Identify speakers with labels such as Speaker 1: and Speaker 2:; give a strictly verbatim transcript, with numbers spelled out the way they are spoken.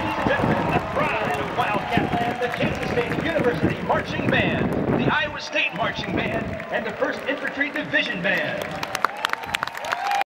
Speaker 1: Ladies and gentlemen, the pride of Wildcat Land, the Kansas State University Marching Band, the Iowa State Marching Band, and the first Infantry Division Band.